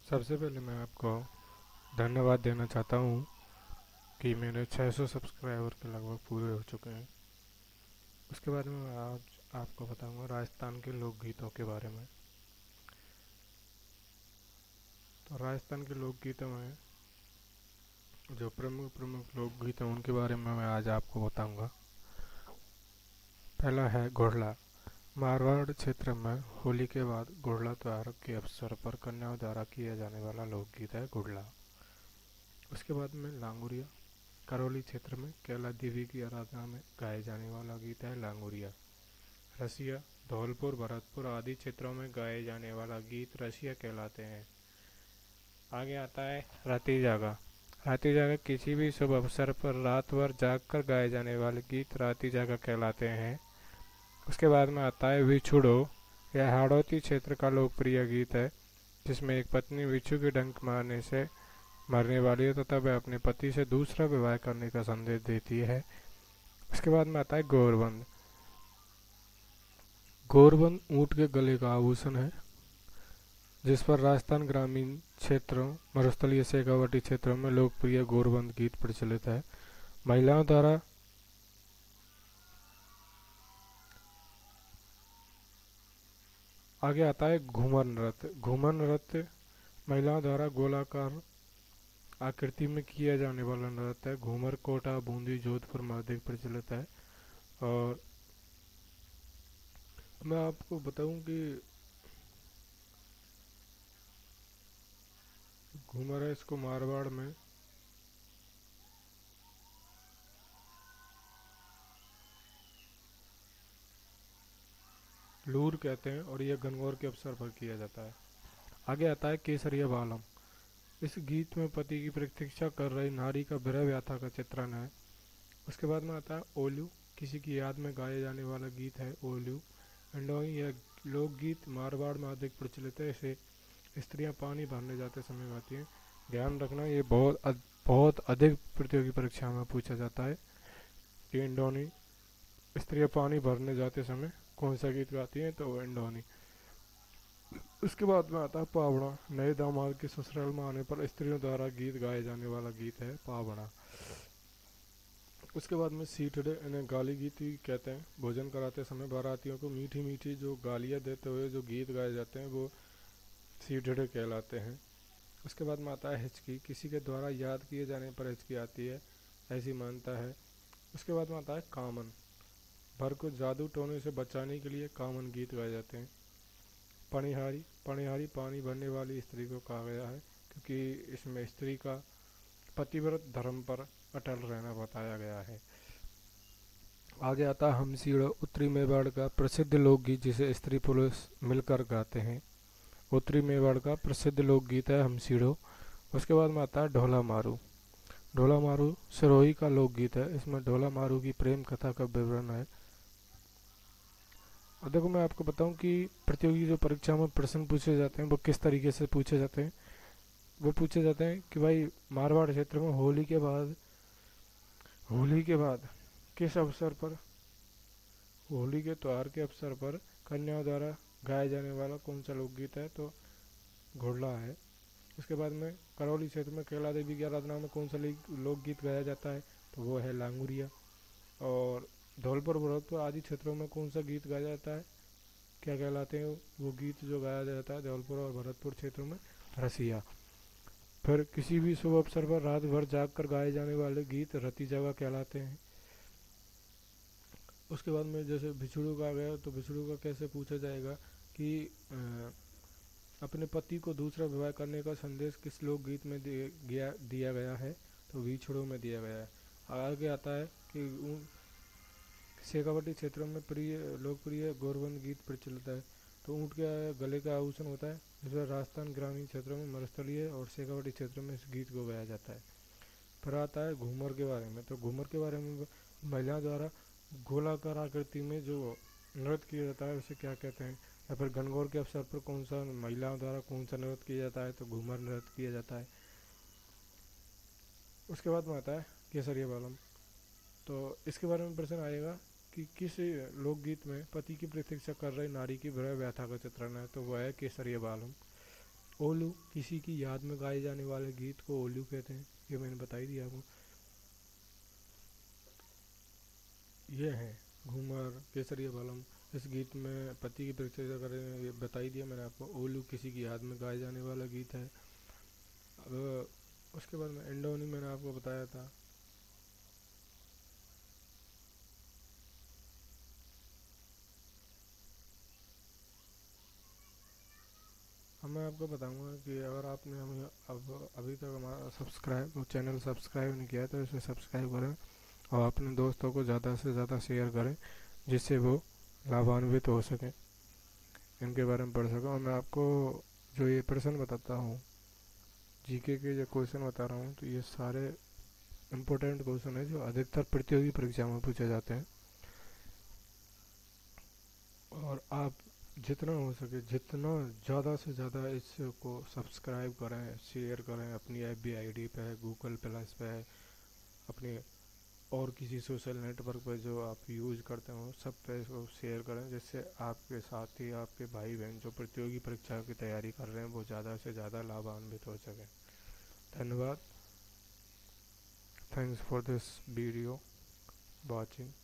सबसे पहले मैं आपको धन्यवाद देना चाहता हूँ कि मेरे 600 सब्सक्राइबर के लगभग पूरे हो चुके हैं। उसके बाद में मैं आज आपको बताऊंगा राजस्थान के लोकगीतों के बारे में। तो राजस्थान के लोकगीतों में जो प्रमुख प्रमुख लोकगीत हैं उनके बारे में मैं आज आपको बताऊंगा। पहला है घोड़ला। मारवाड़ क्षेत्र में होली के बाद घोड़ला त्योहार के अवसर पर कन्याओं द्वारा किया जाने वाला लोकगीत है घोड़ला। उसके बाद में लांगुरिया। करौली क्षेत्र में कैला देवी की आराधना में गाए जाने वाला गीत है लांगुरिया। रसिया। धौलपुर भरतपुर आदि क्षेत्रों में गाए जाने वाला गीत रसिया कहलाते हैं। आगे आता है राती जागा। राती जागा किसी भी शुभ अवसर पर रात भर जाग कर गाए जाने वाले गीत राती जागा कहलाते हैं। उसके बाद में आता है विछुड़ो। यह हाड़ौती क्षेत्र का लोकप्रिय गीत है जिसमें एक पत्नी बिच्छू के डंक मारने से मरने वाली है तथा वह अपने पति से दूसरा विवाह करने का संदेश देती है। उसके बाद में आता है गौरबंद। गौरबंद ऊँट के गले का आभूषण है जिस पर राजस्थान ग्रामीण क्षेत्रों मरुस्थलीय शेखावटी क्षेत्रों में लोकप्रिय गौरबंद गीत प्रचलित है। महिलाओं द्वारा आगे आता है घूमर नृत्य। घूमर नृत्य महिलाओं द्वारा गोलाकार आकृति में किया जाने वाला नृत्य है। घूमर कोटा बूंदी जोधपुर में अधिक प्रचलित है। और मैं आपको बताऊं कि घूमर है इसको मारवाड़ में लूर कहते हैं और यह गणगौर के अवसर पर किया जाता है। आगे आता है केसरिया बालम। इस गीत में पति की प्रतीक्षा कर रही नारी का विरह व्यथा का चित्रण है। उसके बाद में आता है ओलू। किसी की याद में गाया जाने वाला गीत है ओलू। इंडोई यह लोकगीत मारवाड़ में अधिक प्रचलित है। इसे स्त्रियां पानी भरने जाते समय गाती हैं। ध्यान रखना ये बहुत अधिक प्रतियोगी परीक्षा में पूछा जाता है कि इंडोनी स्त्रियां पानी भरने जाते समय कौन सा गीत गाती हैं, तो वो इंडोनी। उसके बाद में आता है पावड़ा। नए दामाद के ससुराल में आने पर स्त्रियों द्वारा गीत गाए जाने वाला गीत है पावड़ा। उसके बाद में सीटड़े, इन्हें गाली गीत भी कहते हैं। भोजन कराते समय बारातियों को मीठी मीठी जो गालियाँ देते हुए जो गीत गाए जाते हैं वो सीटड़े कहलाते हैं। उसके बाद में आता है हिचकी। किसी के द्वारा याद किए जाने पर हिचकी आती है, ऐसी मान्यता है। उसके बाद में आता है कामन। भर को जादू टोने से बचाने के लिए कामन गीत गाए जाते हैं। पणिहारी। पणिहारी पानी भरने वाली स्त्री को कहा गया है क्योंकि इसमें स्त्री का पतिव्रत धर्म पर अटल रहना बताया गया है। आगे आता है हमसीड़ो। उत्तरी मेवाड़ का प्रसिद्ध लोकगीत जिसे स्त्री पुरुष मिलकर गाते हैं। उत्तरी मेवाड़ का प्रसिद्ध लोकगीत है हमसीड़ो। उसके बाद में आता है ढोला मारू। ढोला मारू सिरोही का लोकगीत है। इसमें ढोला मारू की प्रेम कथा का विवरण है। और देखो मैं आपको बताऊं कि प्रतियोगी जो परीक्षा में प्रश्न पूछे जाते हैं वो किस तरीके से पूछे जाते हैं। वो पूछे जाते हैं कि भाई मारवाड़ क्षेत्र में होली के बाद किस अवसर पर, होली के त्योहार के अवसर पर कन्याओं द्वारा गाया जाने वाला कौन सा लोकगीत है, तो घोड़ला है। उसके बाद में करौली क्षेत्र में कैला देवी की आराधना में कौन सा लोकगीत गाया जाता है, तो वो है लांगुरिया। और धौलपुर भरतपुर आदि क्षेत्रों में कौन सा गीत गाया जाता है, क्या कहलाते हैं वो गीत जो गाया जाता है धौलपुर और भरतपुर क्षेत्रों में, रसिया। फिर किसी भी शुभ अवसर पर रात भर जाग कर गाए जाने वाले गीत रति जगह कहलाते हैं। उसके बाद में जैसे भिक्षुड़ों का आ गया तो भिक्षुड़ों का कैसे पूछा जाएगा कि अपने पति को दूसरा विवाह करने का संदेश किस लोकगीत में दिया गया है, तो भिक्षुड़ों में दिया गया है। आगे आता है कि शेखावटी क्षेत्रों में प्रिय लोकप्रिय गौरवंद गीत प्रचलित है। तो ऊँट के गले का आभूषण होता है जिसमें राजस्थान ग्रामीण क्षेत्रों में मरुस्थलीय और शेखावटी क्षेत्रों में इस गीत को गाया जाता है। फिर आता है घूमर के बारे में। तो घूमर के बारे में महिलाओं द्वारा गोलाकार आकृति में जो नृत्य किया जाता है उसे क्या कहते हैं, या फिर गणगौर के अवसर पर कौन सा महिलाओं द्वारा कौन सा नृत्य किया जाता है, तो घूमर नृत्य किया जाता है। उसके बाद में आता है केसरिया बालम। तो इसके बारे में प्रश्न आएगा कि किस लोकगीत में पति की प्रतीक्षा कर रही नारी की विरह व्यथा का चित्रण है, तो वह है केसरिया बालम। ओलू, किसी की याद में गाए जाने वाले गीत को ओलू कहते हैं, ये मैंने बता ही दिया आपको। ये है घूमर केसरिया बालम। इस गीत में पति की परिचर्या करें, ये बता ही दिया मैंने आपको। ओलू किसी की याद में गाए जाने वाला गीत है। अब उसके बाद में एंडोनी मैंने आपको बताया था। अब मैं आपको बताऊंगा कि अगर आपने हमें अब अभी तक हमारा चैनल सब्सक्राइब नहीं किया है तो इसे सब्सक्राइब करें और अपने दोस्तों को ज़्यादा से ज़्यादा शेयर करें, जिससे वो लाभान्वित हो सकें, इनके बारे में पढ़ सकें। और मैं आपको जो ये प्रश्न बताता हूँ, जीके के जो क्वेश्चन बता रहा हूँ, तो ये सारे इम्पोर्टेंट क्वेश्चन है जो अधिकतर प्रतियोगी परीक्षा में पूछे जाते हैं। और आप जितना हो सके जितना ज़्यादा से ज़्यादा इसको सब्सक्राइब करें, शेयर करें, अपनी एफबी आईडी पे है, गूगल प्लस पे है, अपने और किसी सोशल नेटवर्क पर जो आप यूज़ करते हो सब पे इसको शेयर करें, जिससे आपके साथी, आपके भाई बहन जो प्रतियोगी परीक्षा की तैयारी कर रहे हैं वो ज़्यादा से ज़्यादा लाभान्वित हो सकें। धन्यवाद। Thanks for this video watching.